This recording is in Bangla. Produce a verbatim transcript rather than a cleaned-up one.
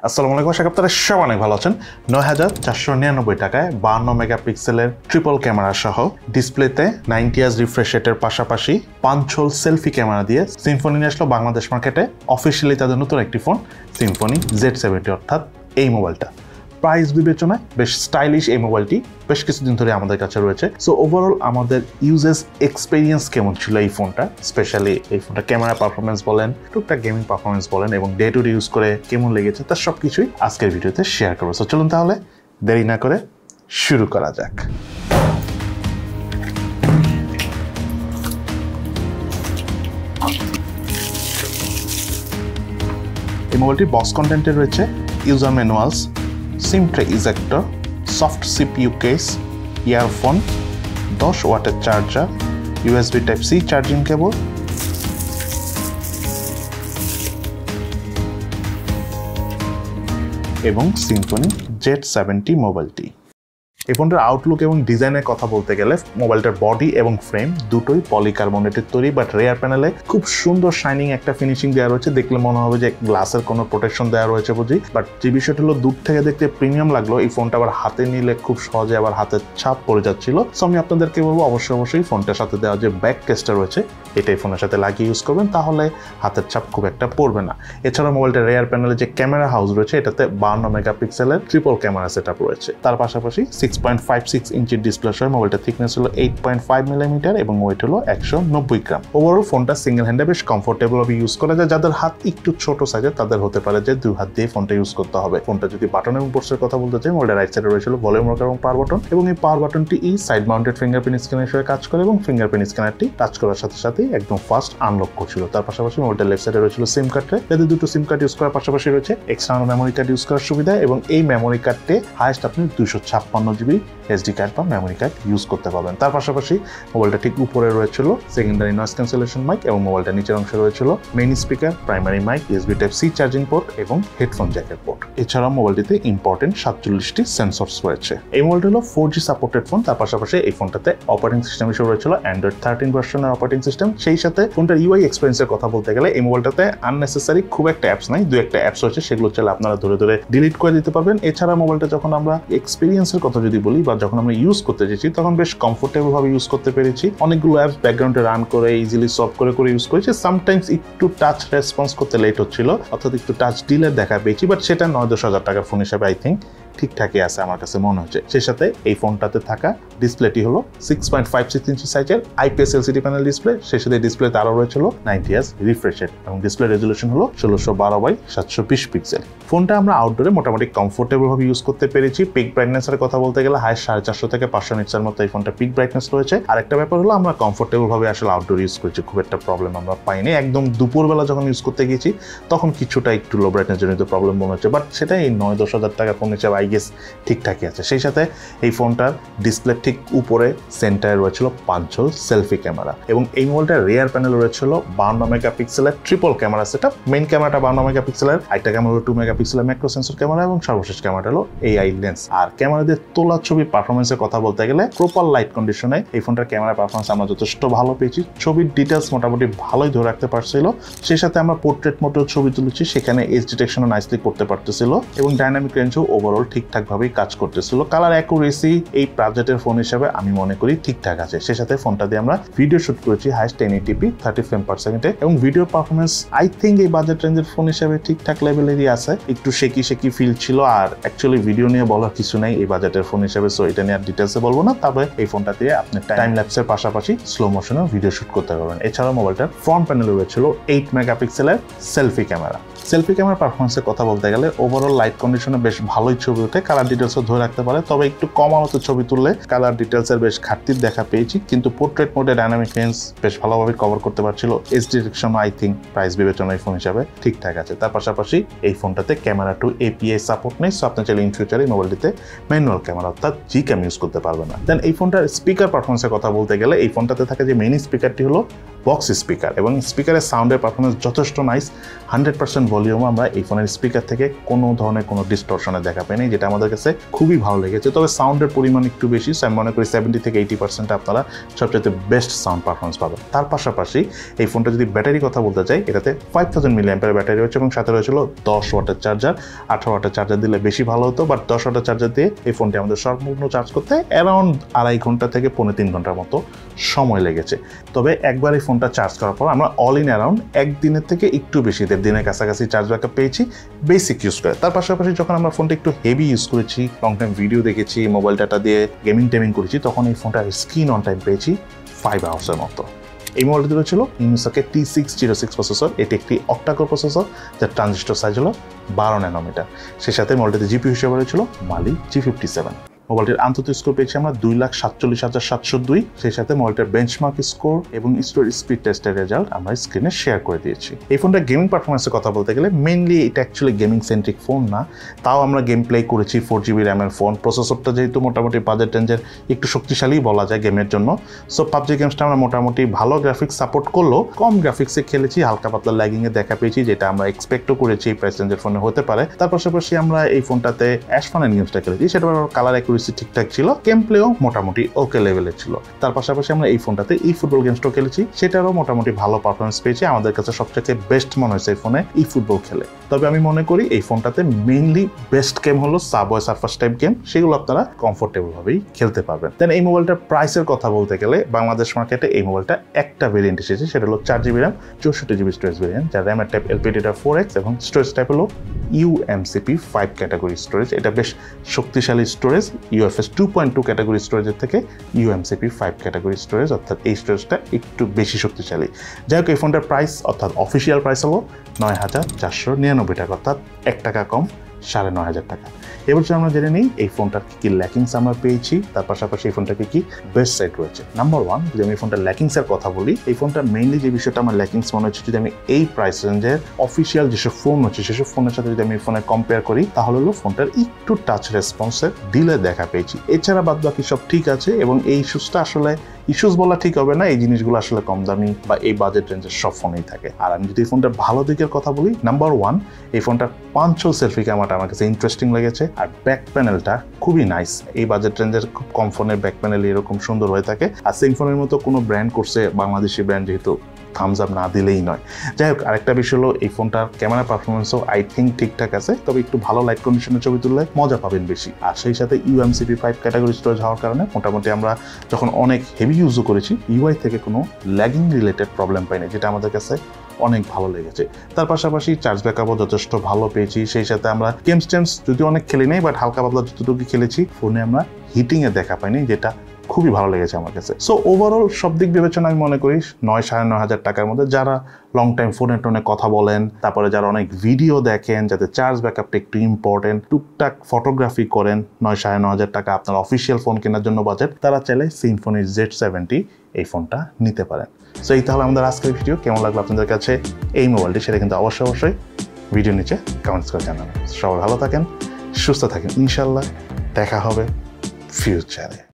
আসসালামু আলাইকুম, আশা করি আপনারা সব অনেক ভালো আছেন। নয় হাজার চারশো নিরানব্বই টাকায় বাহান্ন মেগাপিক্সেলের ট্রিপল ক্যামেরা সহ ডিসপ্লেতে নাইনটি হার্জ রিফ্রেশ রেটের পাশাপাশি পাঁচশোল সেলফি ক্যামেরা দিয়ে সিম্ফনি নিয়ে আসলো বাংলাদেশ মার্কেটে অফিসিয়ালি তাদের নতুন একটি ফোন সিম্ফনি জেড সেভেন্টি, অর্থাৎ এই মোবাইলটা। প্রাইস বিবেচনায় বেশ স্টাইলিশ এই মোবাইলটি বেশ কিছুদিন ধরে আমাদের কাছে রয়েছে। সো ওভারঅল আমাদের ইউজেস এক্সপিরিয়েন্স কেমন ছিল এই ফোনটা, স্পেশালি এই ফোনটা ক্যামেরা পারফরমেন্স বলেন, টুকটাক গেমিং পারফরমেন্স বলেন এবং ডে টু ডে ইউজ করে কেমন লেগেছে তার সব কিছুই আজকের ভিডিওতে শেয়ার করবো। সো চলুন তাহলে দেরি না করে শুরু করা যাক। এই মোবাইলটির বক্স কন্টেন্টে রয়েছে user manuals, sim tray ejector, soft CPU case, earphone, দশ ওয়াটের charger, USB type C charging cable এবং সিম্ফনি জেড সেভেন্টি মোবাইলটি। এই ফোনটার আউটলুক এবং ডিজাইনের কথা বলতে গেলে মোবাইলটার বডি এবং ফ্রেম দুটোই পলিকার্বনেটের তৈরি, বাট রেয়ার প্যানেলে খুব সুন্দর শাইনিং একটা ফিনিশিং দেওয়া রয়েছে। দেখলে মনে হবে যে গ্লাসের কোনো প্রোটেকশন দেওয়া রয়েছে বুঝি, বাট যে বিষয়টা হলো দূর থেকে দেখতে প্রিমিয়াম লাগলো। এই ফোনটা আবার হাতে নিলে খুব সহজে আবার হাতের ছাপ পড়ে যাচ্ছিল। সো আমি আপনাদেরকে বলবো অবশ্যই অবশ্যই ফোনটার সাথে দেওয়া যে ব্যাক কেসটা রয়েছে এটাই ফোনের সাথে লাগিয়ে ইউজ করবেন, তাহলে হাতের ছাপ খুব একটা পড়বে না। এছাড়া মোবাইলটার রেয়ার প্যানেলে যে ক্যামেরা হাউস রয়েছে এটাতে বাহান্ন মেগাপিক্সেলের ট্রিপল ক্যামেরা সেট আপ রয়েছে। তার পাশাপাশি সিক্স পয়েন্ট ফাইভ সিক্স ইঞ্চির ডিসপ্লে সহ মোবাইলটার থিকনেস হলো এইট পয়েন্ট ফাইভ মিলিমিটার এবং ওয়েট হলো একশো নব্বই গ্রাম। ওভারঅল ফোনটা সিঙ্গেল হ্যান্ডে বেশ কমফোর্টেবল ভাবে ইউজ করা যায়। যাদের হাত একটু ছোট সাইজের তাদের হতে পারে যে দুই হাত দিয়ে ফোনটা ইউজ করতে হবে। ফোনটা যদি বাটন এবং পোর্টসের কথা বলতে চাই, মোবাইলের রাইট সাইডে রয়েছিল ভলিউম রকার এবং পাওয়ার বাটন, এবং এই পাওয়ার বাটনটি এই সাইড মাউন্টেড ফিঙ্গারপ্রিন্ট স্ক্যানার হিসেবে কাজ করে এবং ফিঙ্গারপ্রিন্ট স্ক্যানারটি টাচ করার সাথে সাথেই একদম ফাস্ট আনলক করছিল। তার পাশাপাশি মোবাইলটার লেফট সাইডে রয়েছিল সিম কার্ড ট্রে, যাতে দুটো সিম কার্ড ইউজ করার পাশাপাশি রয়েছে এক্সটার্নাল মেমোরি কার্ড ইউজ করার সুবিধা, এবং এই মেমোরি কার্ডে হাইয়েস্ট আপনি দুইশো ছাপ্পান্ন জিবি এসডি কার্ড বা মেমোরি কার্ড ইউজ করতে পারবেন। তার পাশাপাশি মোবাইলটা ঠিক উপরে রয়েছিল সেকেন্ডারি নয়েজ ক্যান্সেলেশন মাইক এবং মোবাইলটার নিচের অংশে রয়েছিল main speaker, primary mic, USB type C charging port এবং হেডফোন জ্যাকের পোর্ট। এছাড়াও মোবাইলটিতে ইম্পর্টেন্ট সাতচল্লিশটি সেন্সরস রয়েছে। এই মোবাইলটা হলো ফোর জি সাপোর্টেড ফোন। তার পাশাপাশি এই ফোনটাতে অপারেটিং সিস্টেম হিসেবে রয়েছিল অ্যান্ড্রয়েড থার্টিন ভার্সনের অপারেটিং সিস্টেম। সেই সাথে ফোনটার ইউআই এক্সপিরিয়েন্সের কথা বলতে গেলে এই মোবাইলটাতে আননেসেসারি খুব একটা অ্যাপস নাই, দু একটা অ্যাপস রয়েছে, সেগুলো চাইলে আপনারা ধরে ধরে ডিলিট করে দিতে পারবেন। এছাড়া মোবাইলটা যখন আমরা এক্সপিরিয়েন্সের কথা যদি বলি বা যখন আমরা ইউজ করতে চেয়েছি তখন বেশ কমফোর্টেবল ভাবে ইউজ করতে পেরেছি। অনেকগুলো অ্যাপস ব্যাকগ্রাউন্ডে রান করে ইজিলি সলভ করে করে ইউজ করেছি। সামটাইমস একটু টাচ রেসপন্স করতে লেট হচ্ছিল, অর্থাৎ একটু টাচ ডিলে দেখা পেয়েছি, বাট সেটা নয় দশ হাজার টাকার ফোন হিসেবে আই থিঙ্ক ঠিকঠাকই আছে আমার কাছে মনে হচ্ছে। সেই সাথে এই ফোনটাতে থাকা ডিসপ্লেটি হলো six point five six inch সাইজের আইপিএস এলসিডি প্যানেল ডিসপ্লে। সেই সাথে ডিসপ্লেতে আরও রয়েছিল নাইনটি হার্জ রিফ্রেশ রেট এবং ডিসপ্লে রেজলিউশন হলো ষোলোশো বারো বাই সাতশো বিশ পিক্সেল। ফোনটা আমরা আউটডোরে মোটামুটি কমফোর্টেবল ভাবে ইউজ করতে পেরেছি। পিক ব্রাইটনেসের কথা বলতে গেলে হাই সাড়ে চারশো থেকে পাঁচশো নিটসের মতো এই ফোনটা পিক ব্রাইটনেস রয়েছে। আর একটা ব্যাপার হলো আমরা কমফোর্টেবল ভাবে আসলে আউটডোর ইউজ করেছি, খুব একটা প্রবলেম আমরা পাইনি। একদম দুপুরবেলা যখন ইউজ করতে গেছি তখন কিছুটা একটু লো ব্রাইটনেস জনিত প্রবলেম মনে হচ্ছে, বাট সেটা এই নয় দশ হাজার টাকা ফোন হিসেবে আই গেস ঠিকঠাকই আছে। সেই সাথে এই ফোনটার ডিসপ্লে ঠিক উপরে সেন্টারে রয়েছিল পাঁচশোল সেলফি ক্যামেরা এবং এই মোবাইলটার রিয়ার প্যানেল রয়েছিল বাহান্ন মেগাপিক্সেলের triple camera set up. Main ক্যামেরাটা বাহান্ন মেগাপিক্সেলের, একটা ক্যামেরা হলো টু মেগাপিক্সেলের ম্যাক্রো সেন্সর ক্যামেরা এবং সর্বশেষ ক্যামেরাটা হলো এআই লেন্স। আর ক্যামেরা দিয়ে তোলা ছবির পারফরমেন্সের কথা বলতে গেলে প্রপার লাইট কন্ডিশনে এই ফোনটার ক্যামেরা পারফরমেন্স আমরা যথেষ্ট ভালো পেয়েছি। ছবির ডিটেলস মোটামুটি ভালোই ধরে রাখতে পারছিল। সেই সাথে আমরা পোর্ট্রেট মোডেও ছবি তুলেছি, সেখানে এজ ডিটেকশনও নাইসলি করতে পারতেছিল এবং ডাইনামিক রেঞ্জও ওভারঅল ঠিকঠাক ভাবেই কাজ করতেছিল। কালার অ্যাকুরেসি এই বাজেটের ফোন হিসেবে আমি মনে করি ঠিকঠাক আছে। সেই সাথে ফোনটা দিয়ে আমরা ভিডিও শুট করেছি highest ten eighty p thirty frame per সেকেন্ডে এবং ভিডিও পারফরমেন্স আই থিঙ্ক এই বাজেট রেঞ্জের ফোন হিসেবে ঠিকঠাক লেভেলেরই আছে। একটু শেকি শেকি ফিল ছিল, আর অ্যাকচুয়ালি ভিডিও নিয়ে বলার কিছু নেই এই বাজেটের ফোন হিসেবে, সো এটা নিয়ে আর ডিটেলসে বলবো না। তবে এই ফোনটা দিয়ে আপনি টাইম ল্যাপসের পাশাপাশি স্লো মোশনেও ভিডিও শুট করতে পারবেন। এছাড়াও মোবাইলটার ফ্রন্ট প্যানেলে রয়েছিল এইট মেগাপিক্সেলের সেলফি ক্যামেরা। সেলফি ক্যামেরা পারফরমেন্সের কথা বলতে গেলে ওভারঅল লাইট কন্ডিশনে বেশ ভালোই ছবি ওঠে, কালার ডিটেলসও ধরে রাখতে পারে, তবে একটু কম আলোতে ছবি তুললে কালার ডিটেলসের বেশ ঘাটতির দেখা পেয়েছি। কিন্তু পোর্ট্রেট মোডে ডাইনামিক রেঞ্জ বেশ ভালোভাবে কভার করতে পারছিল। Edge detection I think price বিবেচনায় ফোন হিসাবে ঠিকঠাক আছে। তার পাশাপাশি এই ফোনটাতে ক্যামেরা টু এপিআই সাপোর্ট নেই, সো আপনি চাইলে ইন ফিউচারে মোবাইলটিতে ম্যানুয়াল ক্যামেরা অর্থাৎ জি ক্যাম ইউজ করতে পারবেন না। দেন এই ফোনটার স্পিকার পারফরমেন্সের কথা বলতে গেলে এই ফোনটাতে থাকা যে মেইন স্পিকারটি হলো বক্স স্পিকার এবং স্পিকারের সাউন্ডের পারফরমেন্স যথেষ্ট নাইস। হান্ড্রেড পার্সেন্ট ভলিউমও আমরা এই ফোনের স্পিকার থেকে কোনো ধরনের কোনো ডিস্টরশনে দেখা পাইনি, যেটা আমাদের কাছে খুবই ভালো লেগেছে। তবে সাউন্ডের পরিমাণ একটু বেশি, আমি মনে করি সেভেন্টি থেকে এইটি পার্সেন্ট আপনারা সবচেয়ে বেস্ট সাউন্ড পারফরমেন্স পাবেন। তার পাশাপাশি এই ফোনটা যদি ব্যাটারি কথা বলতে চাই, এটাতে five thousand milli ampere battery রয়েছে এবং সাথে রয়েছিল দশ ওয়াটের চার্জার। আঠারো ওয়াটের চার্জার দিলে বেশি ভালো হতো, বাট দশ ওয়াটের চার্জার দিয়ে এই ফোনটি আমাদের সম্পূর্ণ চার্জ করতে অ্যারাউন্ড আড়াই ঘন্টা থেকে পৌনে তিন ঘন্টার মতো সময় লেগেছে। তবে একবার এই ফোনটা চার্জ করার পর আমরা অল ইন অ্যারাউন্ড একদিনের থেকে একটু বেশি দেড় দিনের কাছাকাছি চার্জ ব্যাকআপ পেয়েছি বেসিক ইউজ করে। তার পাশাপাশি যখন আমরা ফোনটা একটু হেভি ইউজ করেছি, লং টাইম ভিডিও দেখেছি, মোবাইল ডাটা দিয়ে গেমিং টেমিং করেছি, তখন এই ফোনটার স্ক্রিন অন টাইম পেয়েছি ফাইভ আওয়ার্সের মতো। এই মোবাইলটি ছিল Unisoc T six zero six processor. এটি একটি অক্টাকোর প্রসেসর, যার ট্রানজিস্টর সাইজ হলো বারো ন্যানোমিটার। সেই সাথে মোবাইলটিতে জিপি হিসেবে রয়েছিল মালি জি ফিফটি সেভেন। মোবাইলটির আন্তর্জাতিক স্কোর পেয়েছি আমরা দুই লাখ সাতচল্লিশ হাজার সাতশো দুই। সেই সাথে মোবাইলটার বেঞ্চমার্ক স্কোর এবং স্টোর স্পিড টেস্টের রেজাল্ট আমরা স্ক্রিনে শেয়ার করে দিয়েছি। এই ফোনটা গেমিং পারফরমেন্সের কথা বলতে গেলে মেইনলি এটা অ্যাকচুয়ালি গেমিং সেন্ট্রিক ফোন না, তাও আমরা গেম প্লে করেছি। ফোর জিবি র্যামের ফোন, প্রসেসরটা যেহেতু মোটামুটি বাজেট রেঞ্জের একটু শক্তিশালী বলা যায় গেমের জন্য। সো পাবজি গেমসটা আমরা মোটামুটি ভালো গ্রাফিক্স সাপোর্ট করলেও কম গ্রাফিক্সে খেলেছি, হালকা পাতলা ল্যাগিংয়ে দেখা পেয়েছি, যেটা আমরা এক্সপেক্টও করেছি এই প্রাইস রেঞ্জের ফোনে হতে পারে। তার পাশাপাশি আমরা এই ফোনটাতে অ্যাশফানের গেমসটা খেলেছি, সেটা কালার অ্যাকুরেসি ঠিকঠাক ছিল, গেম প্লেও মোটামুটি ওকে লেভেলের ছিল। তার পাশাপাশি আমরা এই ফোনটাতে ই ফুটবল গেমসটাও খেলেছি, সেটারও মোটামুটি ভালো পারফরমেন্স পেয়েছি। আমাদের কাছে সবচেয়ে বেস্ট মনে হয়েছে এই ফোনে ই ফুটবল খেলে। তবে আমি মনে করি এই ফোনটাতে মেইনলি বেস্ট গেম হলো সাবওয়ে সার্ফাস টাইপ গেম, সেগুলো আপনারা কমফোর্টেবল ভাবেই খেলতে পারবেন। দেন এই মোবাইলটার প্রাইসের কথা বলতে গেলে বাংলাদেশ মার্কেটে এই মোবাইলটা একটা ভেরিয়েন্ট এসেছে, সেটা হলো চার জিবি র্যাম চৌষট্টি জিবি স্টোরেজ ভেরিয়েন্ট, যার র্যামের টাইপ এলপিডিটা ফোর এক্স এবং স্টোরেজ টাইপ হলো ইউএমসিপি ফাইভ ক্যাটাগরি স্টোরেজ। এটা বেশ শক্তিশালী storage, UFS two point two category স্টোরেজের থেকে ইউএমসিপি ফাইভ ক্যাটাগরি স্টোরেজ, অর্থাৎ এই স্টোরেজটা একটু বেশি শক্তিশালী। যাই হোক, এই ফোনটার প্রাইস অর্থাৎ অফিসিয়াল প্রাইস হলো নয় হাজার চারশো নিরানব্বই টাকা, অর্থাৎ এক টাকা কম, সাড়ে নয় হাজার টাকা। এবার আমরা জেনে নিই এই ফোনটার কী কী ল্যাকিংস আমরা পেয়েছি, তার পাশাপাশি এই ফোনটাকে কি বেস্ট সাইড রয়েছে। নাম্বার ওয়ান, যদি আমি এই ফোনটার ল্যাকিংসের কথা বলি, এই ফোনটা মেইনলি যে বিষয়টা আমার ল্যাকিংস মনে হচ্ছে, যদি আমি এই প্রাইস রেঞ্জের অফিসিয়াল যেসব ফোন হচ্ছে সেসব ফোনের সাথে যদি আমি ফোনে কম্পেয়ার করি, তাহলে হলো ফোনটার একটু টাচ রেসপন্সের ডিলে দেখা পেয়েছি। এছাড়া বাদ বাকি সব ঠিক আছে এবং এই ইস্যুসটা আসলে ইস্যুস বলা ঠিক হবে না, এই জিনিসগুলো আসলে কম দামি বা এই বাজেট রেঞ্জের সব ফোনেই থাকে। আর আমি যদি এই ফোনটার ভালো দিকের কথা বলি, নাম্বার ওয়ান, এই ফোনটার পাঁচ হোল সেলফি ক্যামেরাটা আমার কাছে ইন্টারেস্টিং লেগেছে, আর ব্যাক প্যানেলটা খুবই নাইস। এই বাজেট রেঞ্জের খুব কম ফোনের ব্যাক প্যানেল এরকম সুন্দর হয়ে থাকে। আর সিম্ফনির মতো কোনো ব্র্যান্ড করছে, বাংলাদেশি ব্র্যান্ড যেহেতু, থামস আপ না দিলেই নয়। যাই হোক, আরেকটা বিষয় হলো এই ফোনটার ক্যামেরা পারফরমেন্সও আই থিঙ্ক ঠিকঠাক আছে, তবে একটু ভালো লাইট কন্ডিশনের ছবি তুললে মজা পাবেন বেশি। আর সেই সাথে ইউএমসিপি ফাইভ ক্যাটাগরি স্টোরেজ হওয়ার কারণে মোটামুটি আমরা যখন অনেক হেভি ইউজও করেছি, ইউআই থেকে কোনো ল্যাগিং রিলেটেড প্রবলেম পাইনি, যেটা আমাদের কাছে অনেক ভালো লেগেছে। তার পাশাপাশি চার্জ ব্যাকআপও যথেষ্ট ভালো পেয়েছি। সেই সাথে আমরা গেমস টেমস যদিও অনেক খেলি নেই, বাট হালকা পাতলা যতটুকু খেলেছি ফোনে আমরা হিটিংয়ে দেখা পাইনি, যেটা খুবই ভালো লেগেছে আমার কাছে। সো ওভারঅল সব দিক বিবেচনা আমি মনে করি নয় সাড়ে নয় হাজার টাকার মধ্যে যারা লং টাইম ফোনে টোনে কথা বলেন, তারপরে যারা অনেক ভিডিও দেখেন, যাতে চার্জ ব্যাকআপটা একটু ইম্পর্টেন্ট, টুকটাক ফটোগ্রাফি করেন, নয় সাড়ে নয় হাজার টাকা আপনার অফিসিয়াল ফোন কেনার জন্য বাজেট, তারা চাইলে সিম্ফনি জেড সেভেন্টি এই ফোনটা নিতে পারেন। সো এই তাহলে আমাদের আজকের ভিডিও। কেমন লাগলো আপনাদের কাছে এই মোবাইলটি, সেটা কিন্তু অবশ্যই অবশ্যই ভিডিও নিচে কমেন্টস করে জানাবেন। সবাই ভালো থাকেন, সুস্থ থাকেন, ইনশাল্লাহ দেখা হবে ফিউচারে।